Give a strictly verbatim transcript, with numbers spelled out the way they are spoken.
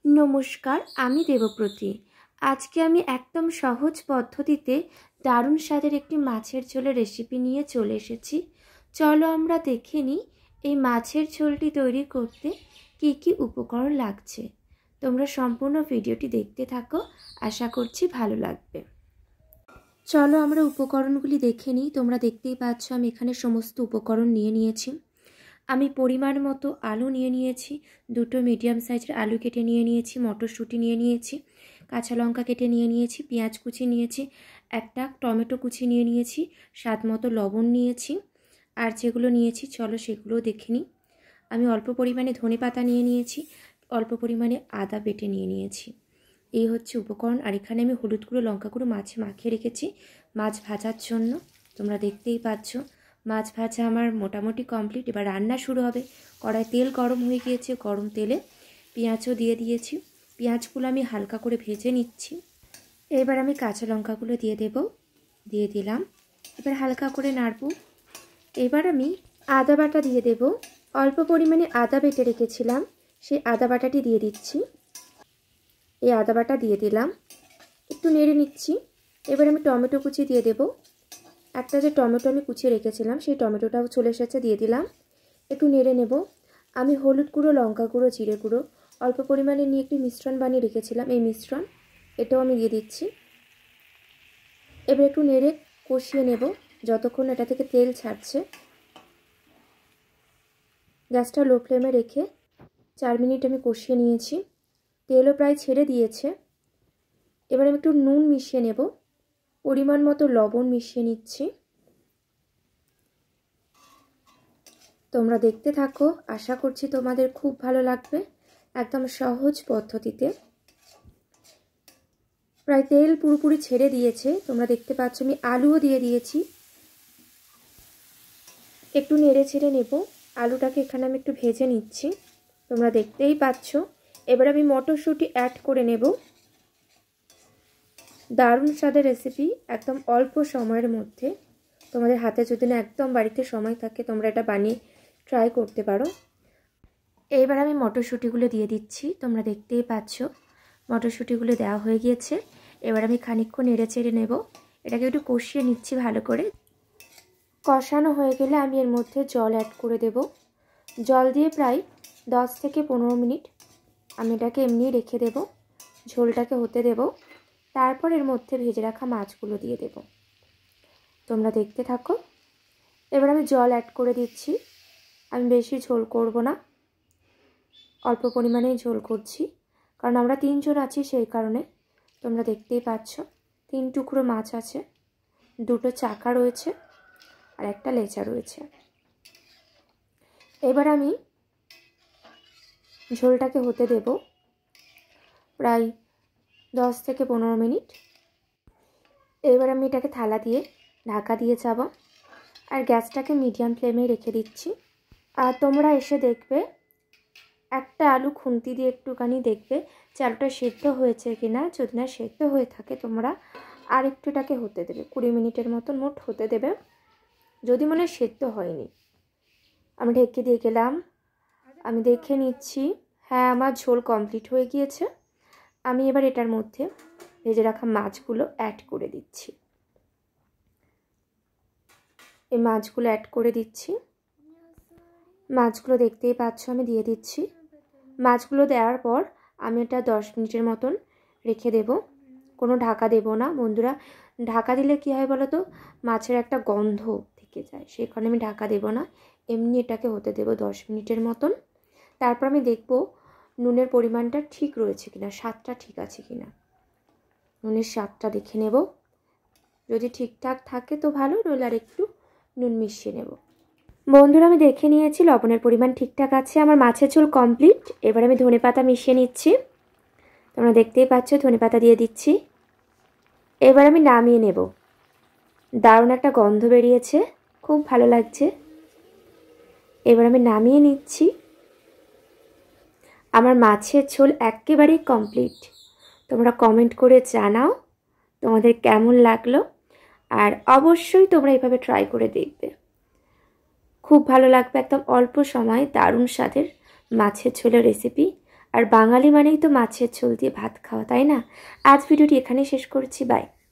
नमस्कार आमी देवप्रती। आज के आमी एकदम सहज पद्धतिते दारुण स्वादेर एकटी माछेर झोलेर रेसिपि निये चले एसेछि। चलो आमरा देखे निई एई माछेर झोलटी तैरी करते कि कि उपकरण लागछे। तोमरा सम्पूर्ण भिडियोटी देखते थाको, आशा करछि भालो लागबे। चलो आमरा उपकरणगुली देखे निई। तोमरा देखतेई पाচ্ছো आमी एखाने समस्त उपकरण निये नियेछि। आमी परिमाण मतो आलू निये नियेछि, दुटो मीडियम साइजेर आलू केटे निये नियेछि, मटरशुंटी निये नियेछि, काँचा लंका केटे निये नियेछि, पेঁয়াজ कुचि नियेछि, एकटा टमेटो कुचि निये नियेछि, स्वाद मतो लवण नियेछि। आर जेगुलो नियेछि चलो सेगुलो देखे निই। आमी अल्प परिमाणे धने पाता निये नियेछि, अल्प परिमाणे आदा बेटे निये नियेछि। এই হচ্ছে উপকরণ। আর এখানে আমি হলুদ গুঁড়ো লঙ্কা গুঁড়ো মাছে মাখিয়ে রেখেছি মাছ ভাজার জন্য। তোমরা দেখতেই পাচ্ছো মাছ ভাজা আমার মোটামুটি কমপ্লিট। এবার রান্না শুরু হবে। কড়াই তেল গরম হয়ে গিয়েছে, গরম তেলে পেঁয়াজও দিয়ে দিয়েছি। পেঁয়াজগুলো আমি হালকা করে ভেজে নিচ্ছি। এবার আমি কাঁচা লঙ্কাগুলো দিয়ে দেব, দিয়ে দিলাম। এবার হালকা করে নাড়বো। এবার আমি আদা বাটা দিয়ে দেব। অল্প পরিমাণে আদা বেটে রেখেছিলাম, সেই আদা বাটাটি দিয়ে দিচ্ছি। এই আদা বাটা দিয়ে দিলাম, একটু নেড়ে নিচ্ছি। এবার আমি টমেটো কুচি দিয়ে দেব। একটা যে টমেটো আমি কুচিয়ে রেখেছিলাম সেই টমেটোটাও চলে এসেছে, দিয়ে দিলাম। একটু নেড়ে নেব। আমি হলুদ গুঁড়ো, লঙ্কা গুঁড়ো, জিরে গুঁড়ো অল্প পরিমাণে নিয়ে একটি মিশ্রণ বানিয়ে রেখেছিলাম, এই মিশ্রণ এটাও আমি দিয়ে দিচ্ছি। এবার একটু নেড়ে কষিয়ে নেব যতক্ষণ এটা থেকে তেল ছাড়ছে। গ্যাসটা লো ফ্লেমে রেখে চার মিনিট আমি কষিয়ে নিয়েছি। তেলও প্রায় ছেড়ে দিয়েছে। এবার আমি একটু নুন মিশিয়ে নেব, পরিমাণ মতো লবণ মিশিয়ে নিচ্ছি। তোমরা দেখতে থাকো, আশা করছি তোমাদের খুব ভালো লাগবে। একদম সহজ পদ্ধতিতে। প্রায় তেল পুরোপুরি ছেড়ে দিয়েছে, তোমরা দেখতে পাচ্ছ। আমি আলুও দিয়ে দিয়েছি। একটু নেড়ে ছেড়ে নেব। আলুটাকে এখানে আমি একটু ভেজে নিচ্ছি, তোমরা দেখতেই পাচ্ছ। এবার আমি মটরশুঁটি অ্যাড করে নেব। দারুণ স্বাদের রেসিপি, একদম অল্প সময়ের মধ্যে। তোমাদের হাতে যদি না একদম বাড়িতে সময় থাকে তোমরা এটা বানিয়ে ট্রাই করতে পারো। এইবার আমি মটরশুঁটিগুলো দিয়ে দিচ্ছি, তোমরা দেখতেই পাচ্ছ মটরশুঁটিগুলো দেওয়া হয়ে গিয়েছে। এবার আমি খানিকক্ষণ নেড়ে চেড়ে নেব। এটাকে একটু কষিয়ে নিচ্ছি ভালো করে। কষানো হয়ে গেলে আমি এর মধ্যে জল অ্যাড করে দেব। জল দিয়ে প্রায় দশ থেকে পনেরো মিনিট আমি এটাকে এমনি রেখে দেব, ঝোলটাকে হতে দেব। তারপর এর মধ্যে ভেজে রাখা মাছগুলো দিয়ে দেব। তোমরা দেখতে থাকো। এবার আমি জল অ্যাড করে দিচ্ছি। আমি বেশি ঝোল করব না, অল্প পরিমাণেই ঝোল করছি, কারণ আমরা তিনজন আছি সেই কারণে। তোমরা দেখতেই পাচ্ছ তিন টুকরো মাছ আছে, দুটো চাকা রয়েছে আর একটা লেজা রয়েছে। এবার আমি ঝোলটাকে হতে দেব প্রায় দশ থেকে পনেরো মিনিট। এবার আমি এটাকে থালা দিয়ে ঢাকা দিয়ে যাব আর গ্যাসটাকে মিডিয়াম ফ্লেমে রেখে দিচ্ছি। আর তোমরা এসে দেখবে একটা আলু খুন্তি দিয়ে একটুখানি দেখবে যে আলুটা সেদ্ধ হয়েছে কি না। যদি না সেদ্ধ হয়ে থাকে তোমরা আর একটু এটাকে হতে দেবে, কুড়ি মিনিটের মতন মোট হতে দেবে। যদি মনে সেদ্ধ হয়নি, আমি ঢেকে দিয়ে গেলাম। আমি দেখে নিচ্ছি, হ্যাঁ আমার ঝোল কমপ্লিট হয়ে গিয়েছে। আমি এবার এটার মধ্যে ভেজে রাখা মাছগুলো অ্যাড করে দিচ্ছি। এই মাছগুলো অ্যাড করে দিচ্ছি। মাছগুলো দেখতেই পাচ্ছ আমি দিয়ে দিচ্ছি। মাছগুলো দেওয়ার পর আমি এটা দশ মিনিটের মতন রেখে দেব। কোনো ঢাকা দেব না বন্ধুরা। ঢাকা দিলে কী হয় বলো তো, মাছের একটা গন্ধ থেকে যায়, সেই কারণে আমি ঢাকা দেব না। এমনি এটাকে হতে দেব দশ মিনিটের মতন। তারপর আমি দেখব নুনের পরিমাণটা ঠিক রয়েছে কিনা, স্বাদটা ঠিক আছে কিনা। নুনের স্বাদটা দেখে নেব, যদি ঠিকঠাক থাকে তো ভালো, নইলে আর একটু নুন মিশিয়ে নেব। বন্ধুরা আমি দেখে নিয়েছি লবণের পরিমাণ ঠিকঠাক আছে। আমার মাছের ঝোল কমপ্লিট। এবার আমি ধনেপাতা মিশিয়ে নিচ্ছি। তোমরা দেখতেই পাচ্ছ ধনেপাতা দিয়ে দিচ্ছি। এবার আমি নামিয়ে নেব। দারুণ একটা গন্ধ বেরিয়েছে, খুব ভালো লাগছে। এবার আমি নামিয়ে নিচ্ছি। আমার মাছের ঝোল একেবারেই কমপ্লিট। তোমরা কমেন্ট করে জানাও তোমাদের কেমন লাগলো। আর অবশ্যই তোমরা এভাবে ট্রাই করে দেখবে, খুব ভালো লাগবে। একদম অল্প সময়ে দারুণ স্বাদের মাছের ঝোলের রেসিপি। আর বাঙালি মানেই তো মাছের ঝোল দিয়ে ভাত খাওয়া, তাই না? আজ ভিডিওটি এখানেই শেষ করছি, বাই।